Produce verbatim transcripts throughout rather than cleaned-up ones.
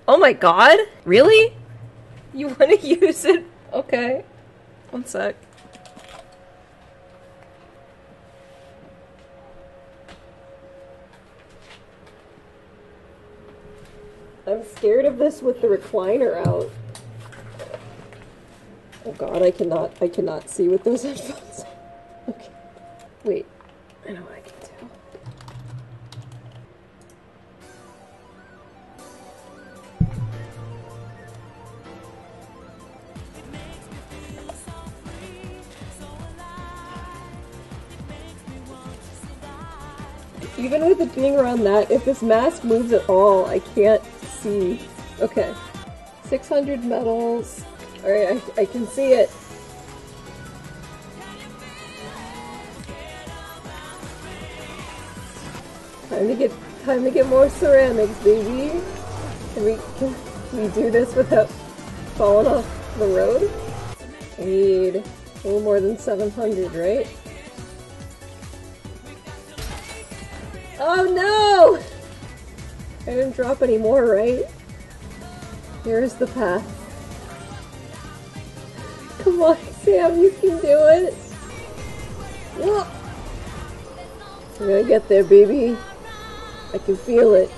Oh my god? Really? You want to use it? Okay. One sec. I'm scared of this with the recliner out. Oh god, I cannot, I cannot see with those headphones. Okay. Wait. I know what I can do. Even with it being around that, if this mask moves at all, I can't see. Okay. six hundred medals. Alright, I, I can see it. Time to get time to get more ceramics, baby. Can we can we do this without falling off the road? I need a little more than seven hundred, right? Oh no! I didn't drop any more, right? Here's the path. Come on, Sam, you can do it! Whoa. I'm gonna get there, baby. I can feel it.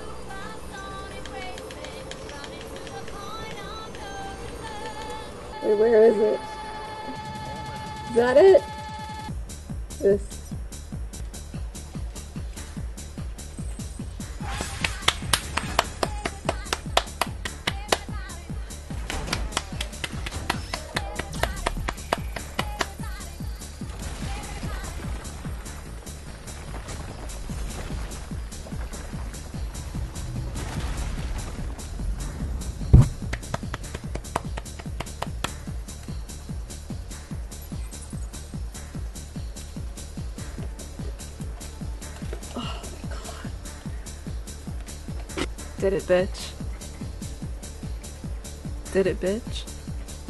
Wait, where is it? Is that it? This. Did it, bitch. Did it, bitch.